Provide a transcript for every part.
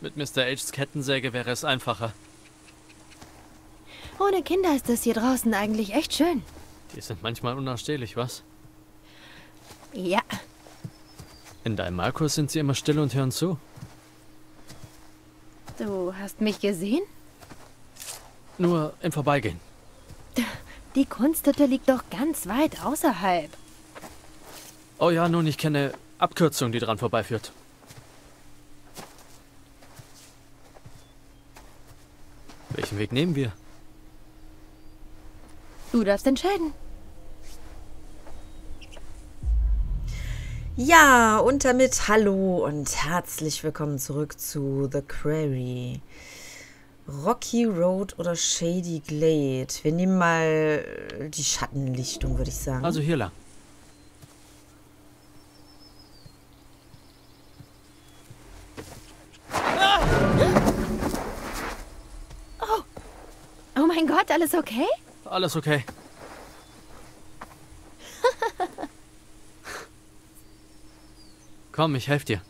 Mit Mr. H's Kettensäge wäre es einfacher. Ohne Kinder ist es hier draußen eigentlich echt schön. Die sind manchmal unausstehlich, was? Ja. In deinem Markus sind sie immer still und hören zu. Du hast mich gesehen? Nur im Vorbeigehen. Die Kunsthütte liegt doch ganz weit außerhalb. Oh ja, nun, ich kenne Abkürzung, die dran vorbeiführt. Welchen Weg nehmen wir? Du darfst entscheiden. Ja, und damit hallo und herzlich willkommen zurück zu The Quarry. Rocky Road oder Shady Glade. Wir nehmen mal die Schattenlichtung, würde ich sagen. Also hier lang. Oh mein Gott, alles okay? Alles okay. Komm, ich helfe dir.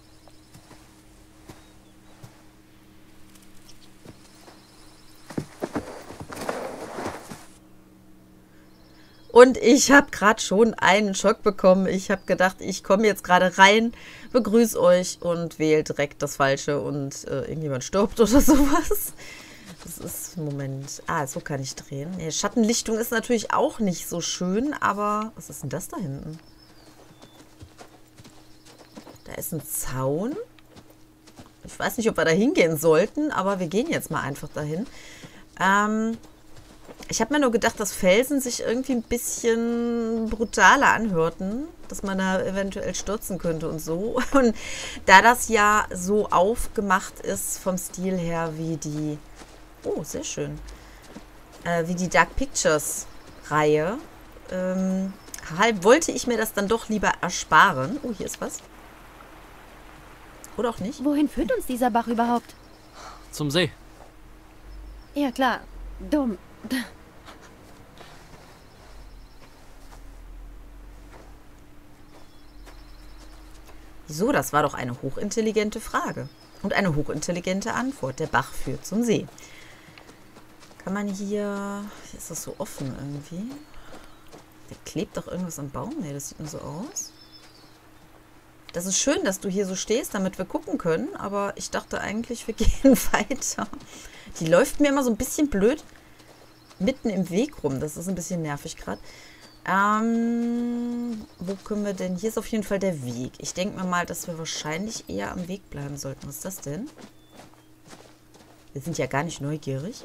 Und ich habe gerade schon einen Schock bekommen. Ich habe gedacht, ich komme jetzt gerade rein, begrüße euch und wähle direkt das Falsche und irgendjemand stirbt oder sowas. Das ist, Moment. Ah, so kann ich drehen. Nee, Schattenlichtung ist natürlich auch nicht so schön, aber was ist denn das da hinten? Da ist ein Zaun. Ich weiß nicht, ob wir da hingehen sollten, aber wir gehen jetzt mal einfach dahin. Ich habe mir nur gedacht, dass Felsen sich irgendwie ein bisschen brutaler anhörten, dass man da eventuell stürzen könnte und so. Und da das ja so aufgemacht ist vom Stil her wie die... Oh, sehr schön. Wie die Dark Pictures Reihe. Wollte ich mir das dann doch lieber ersparen. Oh, hier ist was. Oder auch nicht. Wohin führt uns dieser Bach überhaupt? Zum See. Ja, klar. Dumm. So, das war doch eine hochintelligente Frage. Und eine hochintelligente Antwort. Der Bach führt zum See. Kann man hier... Hier ist das so offen irgendwie. Da klebt doch irgendwas am Baum. Nee, das sieht nur so aus. Das ist schön, dass du hier so stehst, damit wir gucken können. Aber ich dachte eigentlich, wir gehen weiter. Die läuft mir immer so ein bisschen blöd mitten im Weg rum. Das ist ein bisschen nervig gerade. Wo können wir denn? Hier ist auf jeden Fall der Weg. Ich denke mir mal, dass wir wahrscheinlich eher am Weg bleiben sollten. Was ist das denn? Wir sind ja gar nicht neugierig.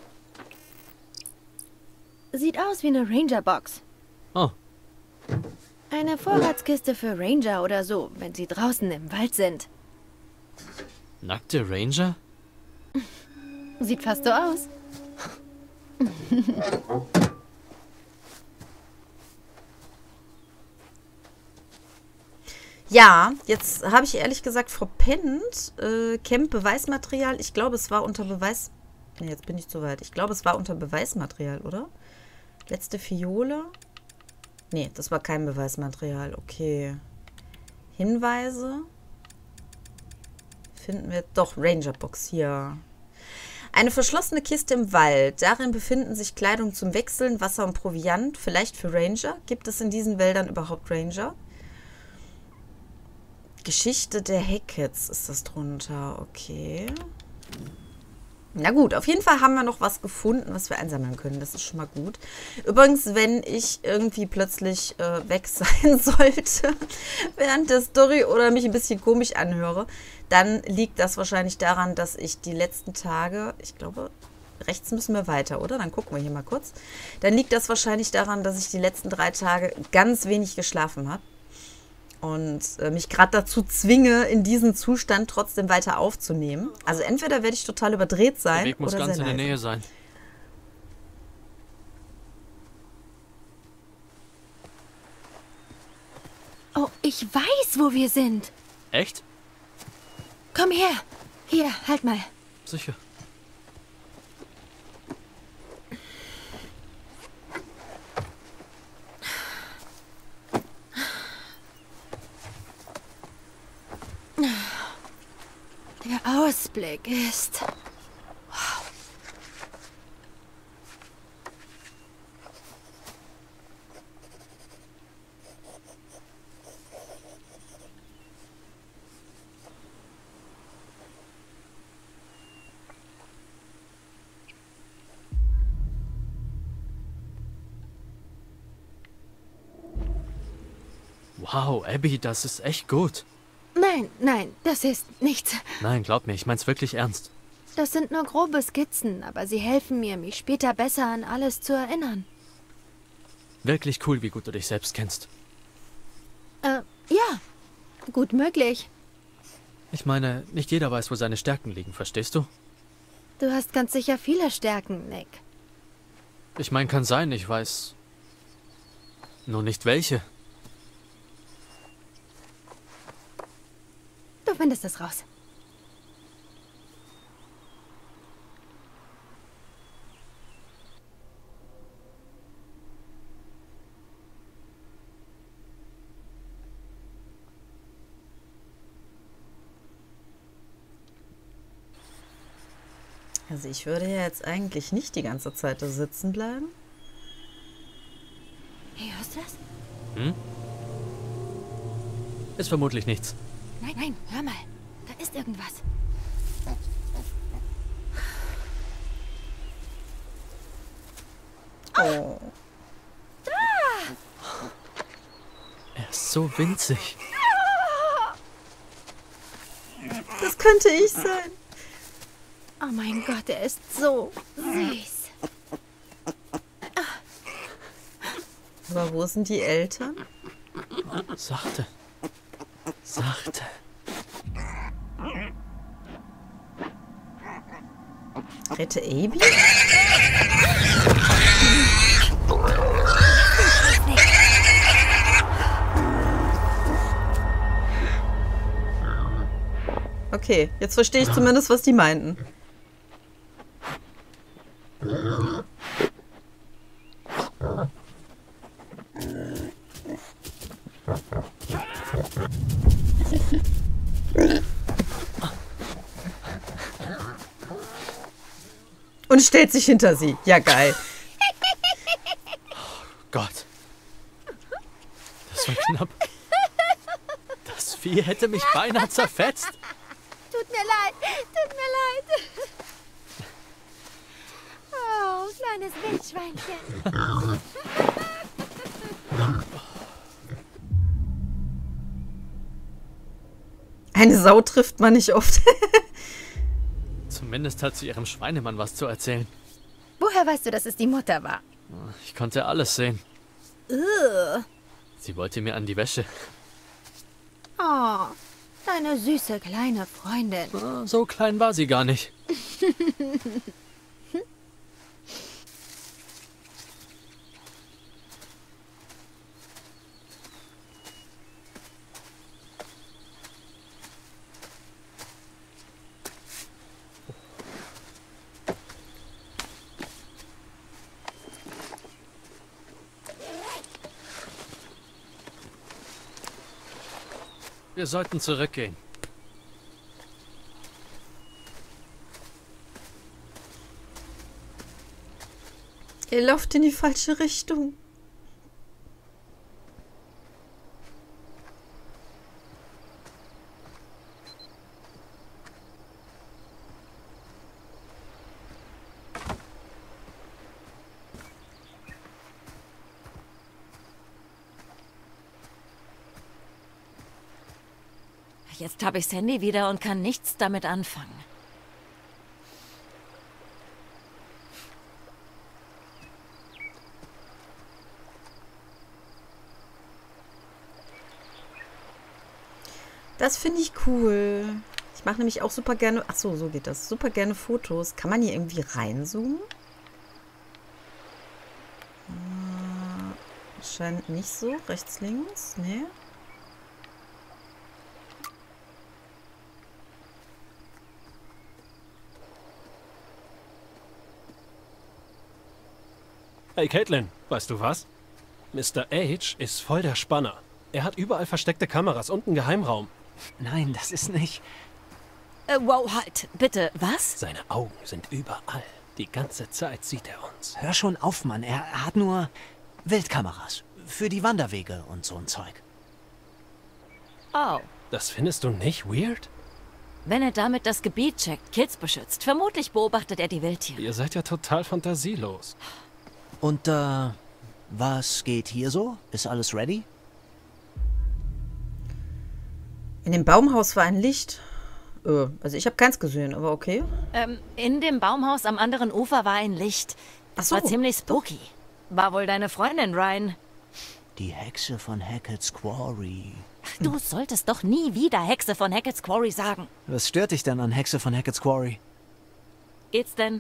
Sieht aus wie eine Ranger-Box. Oh, Eine Vorratskiste für Ranger oder so, wenn sie draußen im Wald sind. nackte Ranger? Sieht fast so aus. Ja, jetzt habe ich ehrlich gesagt verpennt. Camp Beweismaterial. Ich glaube, es war unter Beweis... Ne, jetzt bin ich zu weit. Ich glaube, es war unter Beweismaterial, oder? Letzte Fiole. Ne, das war kein Beweismaterial. Okay. Hinweise. Finden wir... Doch, Rangerbox hier. Eine verschlossene Kiste im Wald. Darin befinden sich Kleidung zum Wechseln, Wasser und Proviant. Vielleicht für Ranger. Gibt es in diesen Wäldern überhaupt Ranger? Geschichte der Hackets ist das drunter. Okay. Na gut, auf jeden Fall haben wir noch was gefunden, was wir einsammeln können. Das ist schon mal gut. Übrigens, wenn ich irgendwie plötzlich weg sein sollte während der Story oder mich ein bisschen komisch anhöre, dann liegt das wahrscheinlich daran, dass ich die letzten Tage, ich glaube, rechts müssen wir weiter, oder? Dann gucken wir hier mal kurz. Dann liegt das wahrscheinlich daran, dass ich die letzten 3 Tage ganz wenig geschlafen habe. Und mich gerade dazu zwinge, in diesem Zustand trotzdem weiter aufzunehmen. Also entweder werde ich total überdreht sein Der Weg muss oder ganz sehr in der leise. Nähe sein. Oh, ich weiß, wo wir sind. Echt? Komm her. Hier, halt mal. Sicher. Der Ausblick ist... Wow. Wow, Abby, das ist echt gut. Nein, nein, das ist nichts. Nein, glaub mir, ich mein's wirklich ernst. Das sind nur grobe Skizzen, aber sie helfen mir, mich später besser an alles zu erinnern. Wirklich cool, wie gut du dich selbst kennst. Ja, gut möglich. Ich meine, nicht jeder weiß, wo seine Stärken liegen, verstehst du? Du hast ganz sicher viele Stärken, Nick. Ich meine, kann sein, ich weiß nur nicht welche. Du findest es raus. Also ich würde ja jetzt eigentlich nicht die ganze Zeit da sitzen bleiben. Hey, hörst du das? Ist vermutlich nichts. Nein, nein, hör mal. Da ist irgendwas. Oh. Er ist so winzig. Das könnte ich sein. Oh mein Gott, er ist so süß. Aber wo sind die Eltern? Sachte. Sachte. Rette Abby? Okay, jetzt verstehe ich zumindest, was die meinten. Und stellt sich hinter sie. Ja, geil. Gott. Das war knapp. Das Vieh hätte mich beinahe zerfetzt. Tut mir leid, tut mir leid. Oh, kleines Wildschweinchen. Eine Sau trifft man nicht oft. Zumindest hat sie ihrem Schweinemann was zu erzählen. Woher weißt du, dass es die Mutter war? Ich konnte alles sehen. Ugh. Sie wollte mir an die Wäsche. Oh, deine süße kleine Freundin. So klein war sie gar nicht. Wir sollten zurückgehen. Ihr lauft in die falsche Richtung. Jetzt habe ich das Handy wieder und kann nichts damit anfangen. Das finde ich cool. Ich mache nämlich auch super gerne... Ach so, so geht das. Super gerne Fotos. Kann man hier irgendwie reinzoomen? Scheint nicht so. Rechts, links? Nee. Hey Caitlin, weißt du was? Mr. H ist voll der Spanner. Er hat überall versteckte Kameras und einen Geheimraum. Nein, das ist nicht... Wow, halt. Bitte, was? Seine Augen sind überall. Die ganze Zeit sieht er uns. Hör schon auf, Mann. Er hat nur Wildkameras. Für die Wanderwege und so ein Zeug. Oh. Das findest du nicht weird? Wenn er damit das Gebiet checkt, Kids beschützt, vermutlich beobachtet er die Wildtiere. Ihr seid ja total fantasielos. Und, was geht hier so? Ist alles ready? In dem Baumhaus war ein Licht. Also ich habe keins gesehen, aber okay. In dem Baumhaus am anderen Ufer war ein Licht. Das Ach so. war ziemlich spooky. War wohl deine Freundin, Ryan. Die Hexe von Hackett's Quarry. Du solltest doch nie wieder Hexe von Hackett's Quarry sagen. Was stört dich denn an Hexe von Hackett's Quarry? Geht's denn?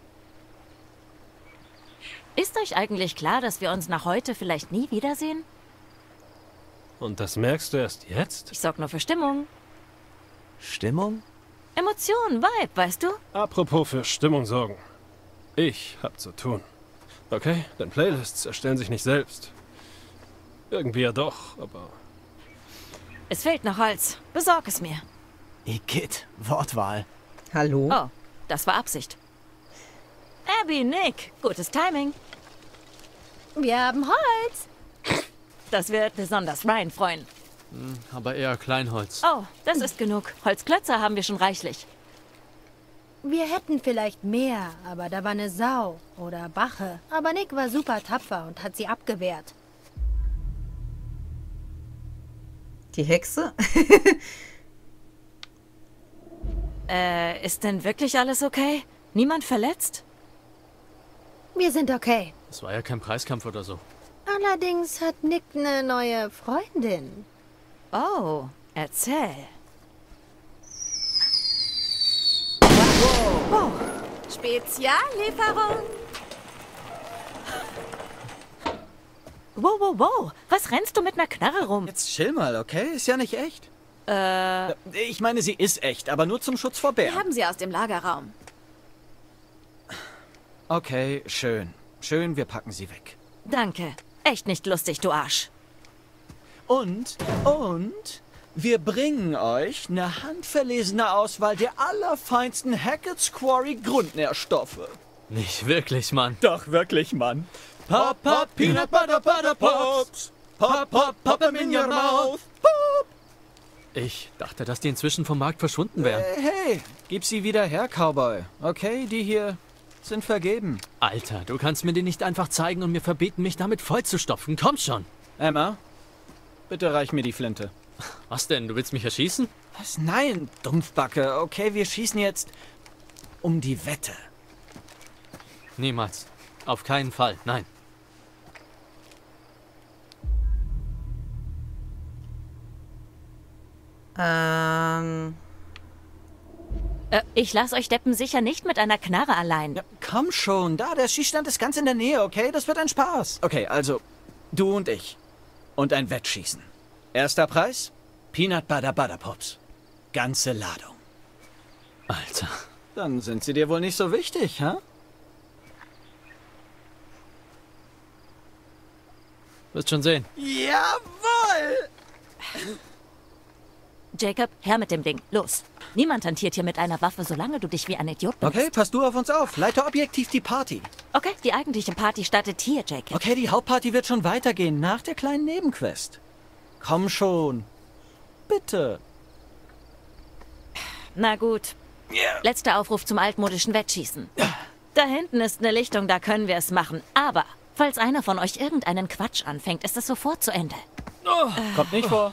Ist euch eigentlich klar, dass wir uns nach heute vielleicht nie wiedersehen? Und das merkst du erst jetzt? Ich sorg nur für Stimmung. Stimmung? Emotionen, Vibe, weißt du? Apropos für Stimmung sorgen. Ich hab zu tun. Okay, denn Playlists erstellen sich nicht selbst. Irgendwie ja doch, aber... Es fehlt noch Holz. Besorg es mir. Igitt, Wortwahl. Hallo? Oh, das war Absicht. Abby, Nick, gutes Timing. Wir haben Holz. Das wird besonders Ryan freuen. Aber eher Kleinholz. Oh, das ist genug. Holzklötzer haben wir schon reichlich. Wir hätten vielleicht mehr, aber da war eine Sau oder Bache. Aber Nick war super tapfer und hat sie abgewehrt. Die Hexe? Ist denn wirklich alles okay? Niemand verletzt? Wir sind okay. Das war ja kein Preiskampf oder so. Allerdings hat Nick eine neue Freundin. Oh, erzähl. Speziallieferung. Wow, wow, wow. Was rennst du mit einer Knarre rum? Jetzt chill mal, okay? Ist ja nicht echt. Ich meine, sie ist echt, aber nur zum Schutz vor Bären. Haben sie aus dem Lagerraum. Okay, schön. Schön, wir packen sie weg. Danke. Echt nicht lustig, du Arsch. Und wir bringen euch eine handverlesene Auswahl der allerfeinsten Hackett's Quarry Grundnährstoffe. Nicht wirklich, Mann. Doch, wirklich, Mann. Pop, pop, Peanut Butter Butter Pops. Pop, pop, pop 'em in your mouth. Pop. Ich dachte, dass die inzwischen vom Markt verschwunden wären. Hey, gib sie wieder her, Cowboy. Okay, die hier sind vergeben. Alter, du kannst mir die nicht einfach zeigen und mir verbieten, mich damit vollzustopfen. Komm schon. Emma, bitte reich mir die Flinte. Was denn? Du willst mich erschießen? Was? Nein, Dumpfbacke. Okay, wir schießen jetzt um die Wette. Niemals. Auf keinen Fall. Nein. Ich lass euch Deppen sicher nicht mit einer Knarre allein. Ja, komm schon, der Schießstand ist ganz in der Nähe, okay? Das wird ein Spaß. Okay, also, du und ich. Und ein Wettschießen. Erster Preis? Peanut Butter Butter Pops. Ganze Ladung. Alter. Dann sind sie dir wohl nicht so wichtig, hä? Wirst schon sehen. Jawohl! Jacob, her mit dem Ding. Los. Niemand hantiert hier mit einer Waffe, solange du dich wie ein Idiot benutzt. Okay, pass du auf uns auf. Leite objektiv die Party. Okay, die eigentliche Party startet hier, Jacob. Okay, die Hauptparty wird schon weitergehen, nach der kleinen Nebenquest. Komm schon. Bitte. Na gut. Letzter Aufruf zum altmodischen Wettschießen. Da hinten ist eine Lichtung, da können wir es machen. Aber falls einer von euch irgendeinen Quatsch anfängt, ist es sofort zu Ende. Kommt nicht vor.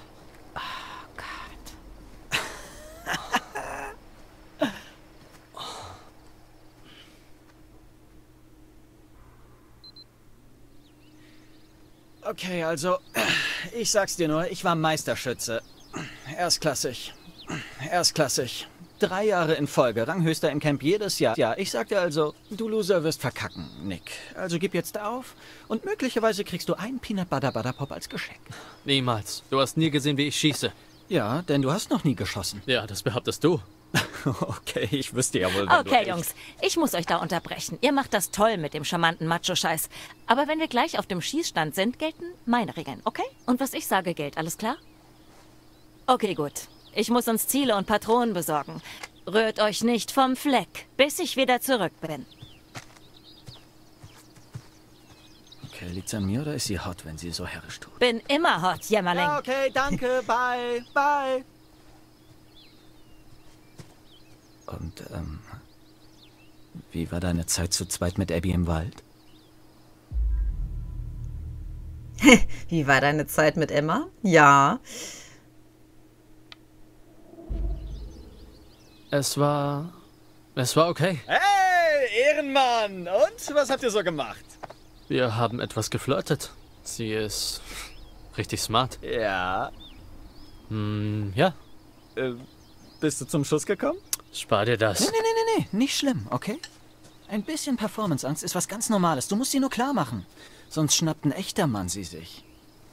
Okay, also, ich sag's dir nur, ich war Meisterschütze. Erstklassig. Erstklassig. 3 Jahre in Folge, Ranghöchster im Camp jedes Jahr. Ja, ich sagte also, du Loser wirst verkacken, Nick. Also gib jetzt auf und möglicherweise kriegst du einen Peanut Butter Butter Pop als Geschenk. Niemals. Du hast nie gesehen, wie ich schieße. Ja, denn du hast noch nie geschossen. Ja, das behauptest du. Okay, ich wüsste ja wohl, wenn Okay, du Jungs, ich muss euch da unterbrechen. Ihr macht das toll mit dem charmanten Macho-Scheiß. Aber wenn wir gleich auf dem Schießstand sind, gelten meine Regeln, okay? Und was ich sage, gilt, alles klar? Okay, gut. Ich muss uns Ziele und Patronen besorgen. Rührt euch nicht vom Fleck, bis ich wieder zurück bin. Okay, liegt's an mir oder ist sie hot, wenn sie so herrisch tut? Bin immer hot, Jämmerling. Ja, okay, danke, bye, bye. Und, wie war deine Zeit zu zweit mit Abby im Wald? Wie war deine Zeit mit Emma? Ja. Es war okay. Hey, Ehrenmann! Und, was habt ihr so gemacht? Wir haben etwas geflirtet. Sie ist richtig smart. Ja. Ja, Bist du zum Schuss gekommen? spar dir das. Nee, nicht schlimm, okay? Ein bisschen Performanceangst ist was ganz Normales. Du musst sie nur klar machen. Sonst schnappt ein echter Mann sie sich.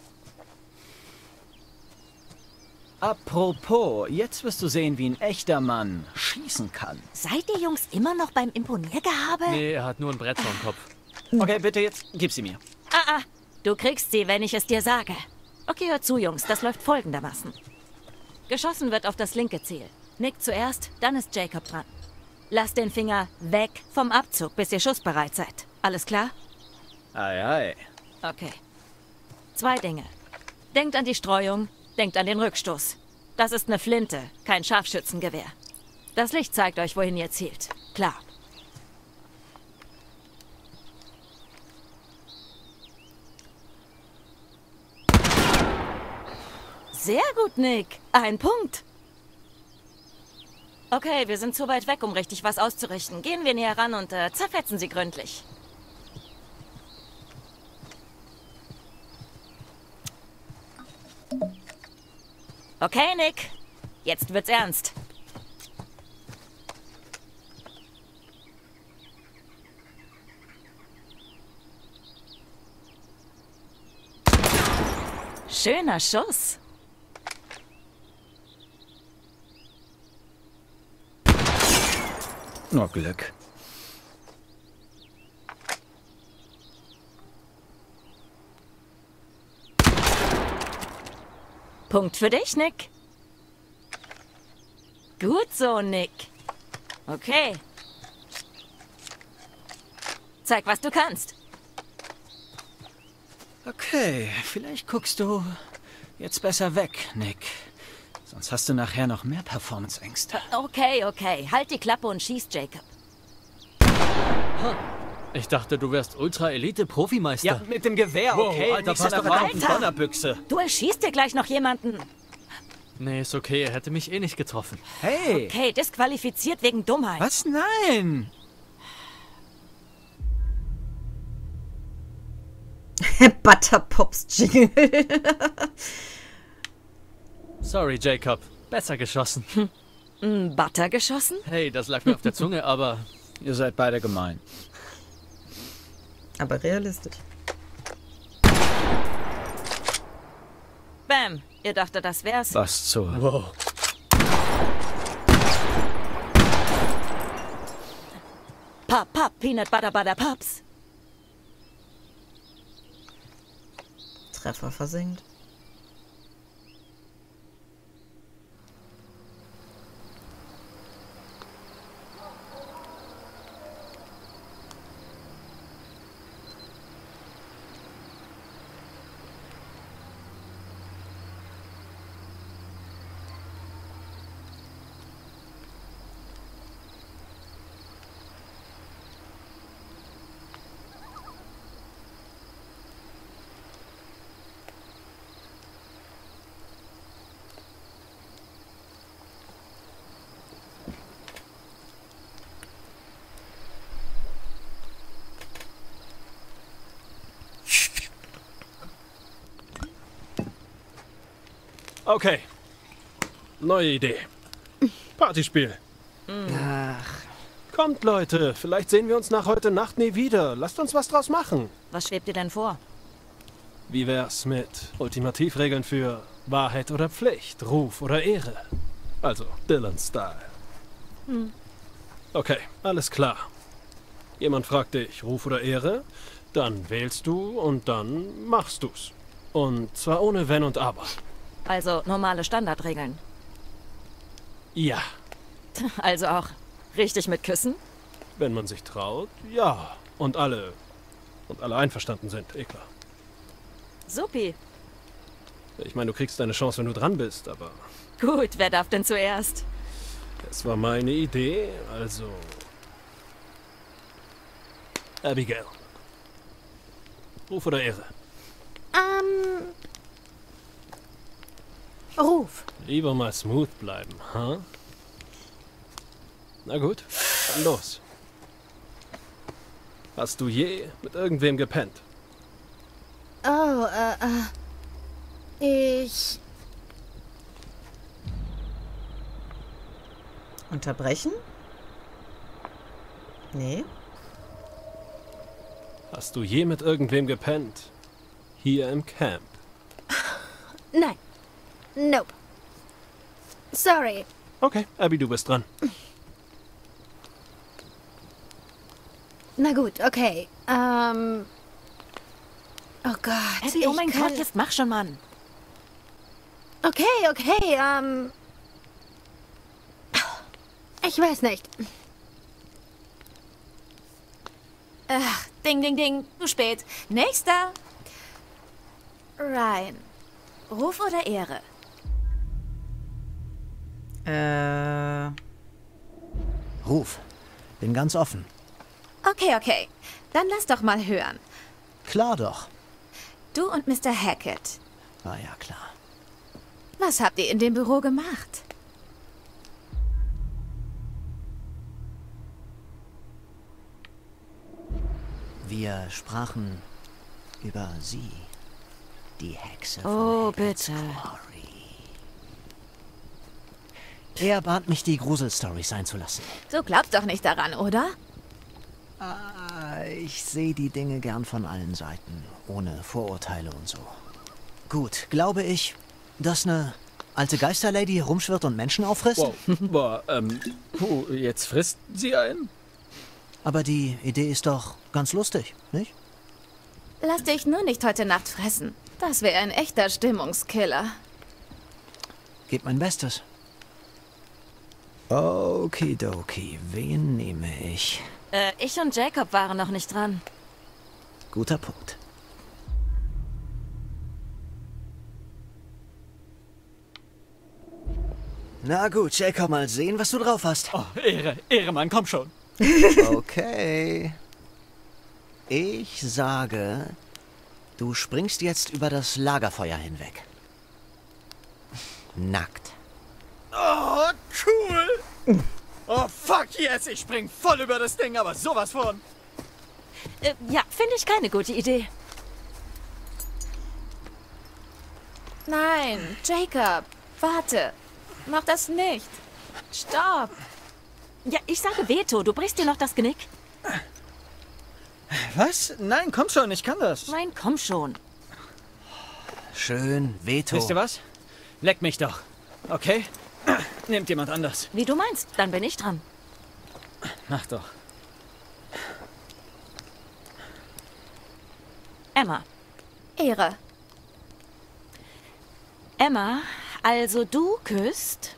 Apropos, jetzt wirst du sehen, wie ein echter Mann schießen kann. Seid ihr Jungs immer noch beim Imponiergehabe? Nee, er hat nur ein Brett vorm Kopf. Okay, bitte jetzt, gib sie mir. Du kriegst sie, wenn ich es dir sage. Okay, hört zu, Jungs. Das läuft folgendermaßen. Geschossen wird auf das linke Ziel. Nick zuerst, dann ist Jacob dran. Lasst den Finger weg vom Abzug, bis ihr schussbereit seid. Alles klar? Ei. Okay. 2 Dinge. Denkt an die Streuung, denkt an den Rückstoß. Das ist eine Flinte, kein Scharfschützengewehr. Das Licht zeigt euch, wohin ihr zielt. Klar. Sehr gut, Nick. 1 Punkt. Okay, wir sind zu weit weg, um richtig was auszurichten. Gehen wir näher ran und zerfetzen sie gründlich. Okay, Nick. Jetzt wird's ernst. Schöner Schuss. Nur Glück. Punkt für dich, Nick. Gut so, Nick. Okay. Zeig, was du kannst. Okay, vielleicht guckst du jetzt besser weg, Nick. Sonst hast du nachher noch mehr Performance-Ängste. Okay. Halt die Klappe und schieß, Jacob. Ich dachte, du wärst Ultra-Elite-Profimeister. Ja, mit dem Gewehr, Wow, okay? Alter, Nicht so pass eine doch auf. verdammten Donnerbüchse. Du erschießt dir gleich noch jemanden. Nee, ist okay, er hätte mich eh nicht getroffen. Hey! Okay, disqualifiziert wegen Dummheit. Was? Nein! Butterpops Jingle. Sorry, Jacob. Besser geschossen. Butter geschossen? Hey, das lag mir auf der Zunge, aber Ihr seid beide gemein. Aber realistisch. Bam. Ihr dachtet, das wär's? Was zur... wow. Pop, Peanut Butter Butter Pops. Treffer versinkt. Okay. Neue Idee. Partyspiel. Kommt, Leute. Vielleicht sehen wir uns nach heute Nacht nie wieder. Lasst uns was draus machen. Was schwebt dir denn vor? Wie wär's mit Ultimativregeln für Wahrheit oder Pflicht, Ruf oder Ehre? Also, Dylan-Style. Okay, alles klar. Jemand fragt dich, Ruf oder Ehre? Dann wählst du und dann machst du's. Und zwar ohne Wenn und Aber. Also normale Standardregeln. Ja. Also auch richtig mit Küssen? Wenn man sich traut, ja. Und alle einverstanden sind, eh klar. Supi. Ich meine, du kriegst deine Chance, wenn du dran bist, aber Gut, wer darf denn zuerst? es war meine Idee, also... Abigail. Ruf oder Ehre? Ruf. Lieber mal smooth bleiben, ha? Na gut, dann los. Hast du je mit irgendwem gepennt? Oh, ich... Unterbrechen? Nee. Hast du je mit irgendwem gepennt? Hier im Camp. Nein. Nope. Sorry. Okay, Abby, du bist dran. Na gut, okay. Oh Gott. Abby, oh ich mein kann- Gott, jetzt mach schon, Mann. Okay, ich weiß nicht. Ach, ding, ding, ding. Zu spät. Nächster. Ryan. Ruf oder Ehre? Ruf. Bin ganz offen. Okay. Dann lass doch mal hören. Klar doch. Du und Mr. Hackett. War ja klar. Was habt ihr in dem Büro gemacht? Wir sprachen über sie. Die Hexe Oh, von Hackett's bitte. Quarry. Er bat mich, die Gruselstories einzulassen. Du glaubst doch nicht daran, oder? Ich sehe die Dinge gern von allen Seiten, ohne Vorurteile und so. Gut, glaube ich, dass eine alte Geisterlady hier rumschwirrt und Menschen auffrisst? Wow. Jetzt frisst sie einen? Aber die Idee ist doch ganz lustig, nicht? Lass dich nur nicht heute Nacht fressen. Das wäre ein echter Stimmungskiller. Gebt mein Bestes. Okidoki, wen nehme ich? Ich und Jacob waren noch nicht dran. Guter Punkt. Na gut, Jacob, mal sehen, was du drauf hast. Oh, Ehre, Mann, komm schon. Okay. Ich sage, du springst jetzt über das Lagerfeuer hinweg. Nackt. Oh, cool. Oh, fuck yes, ich spring voll über das Ding, aber sowas von. Ja, finde ich keine gute Idee. Nein, Jacob, warte. Mach das nicht. Stopp. Ja, ich sage Veto, du brichst dir noch das Genick. Was? Nein, komm schon, ich kann das. Nein, komm schon. Schön, Veto. Wisst ihr was? Leck mich doch. Okay? Nehmt jemand anders. Wie du meinst, dann bin ich dran. Mach doch. Emma. Ehre. Emma, also du küsst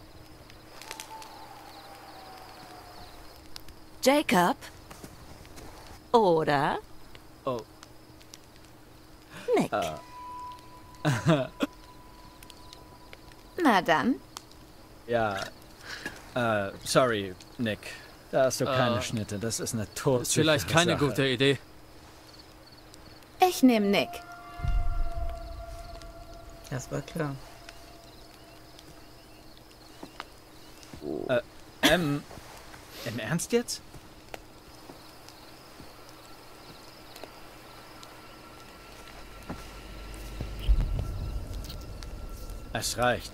Jacob oder Oh. Nick. Na dann. Ja. Sorry, Nick. Da hast du keine Schnitte. Das ist eine todsichere Ist vielleicht keine Sache. gute Idee. Ich nehme Nick. Das war klar. Im Ernst jetzt? Es reicht.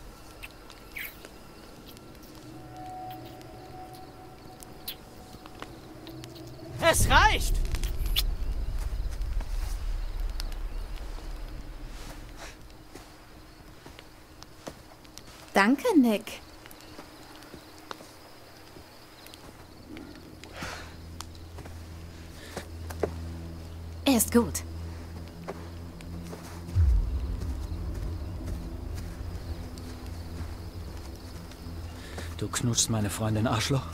Es reicht! Danke, Nick. Er ist gut. Du knutschst meine Freundin, Arschloch.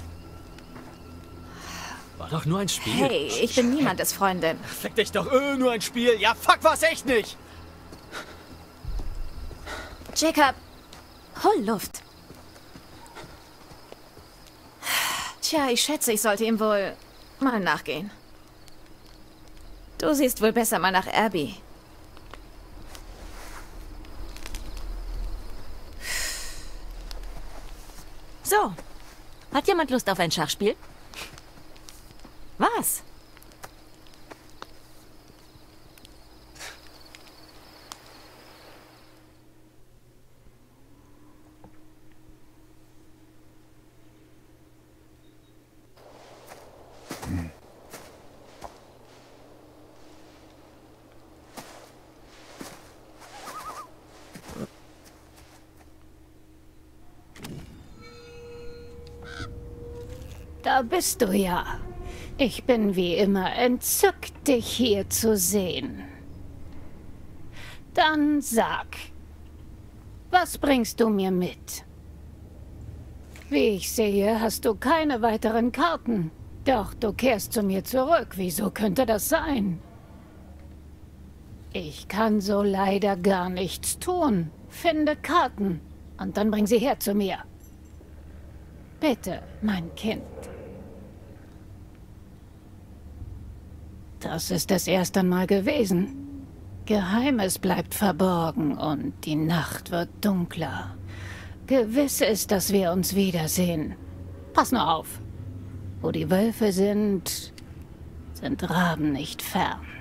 War doch nur ein Spiel. Hey, ich bin niemandes Freundin. Fick dich doch, nur ein Spiel. Ja, fuck, war's echt nicht. Jacob, hol Luft. Tja, ich schätze, ich sollte ihm wohl mal nachgehen. Du siehst wohl besser mal nach Abby. So. Hat jemand Lust auf ein Schachspiel? Was? Da bist du ja. Ich bin wie immer entzückt, dich hier zu sehen. Dann sag, was bringst du mir mit? Wie ich sehe, hast du keine weiteren Karten. Doch du kehrst zu mir zurück. Wieso könnte das sein? Ich kann so leider gar nichts tun. Finde Karten und dann bring sie her zu mir. Bitte, mein Kind. Das ist es erst einmal gewesen. Geheimes bleibt verborgen und die Nacht wird dunkler. Gewiss ist, dass wir uns wiedersehen. Pass nur auf. Wo die Wölfe sind, sind Raben nicht fern.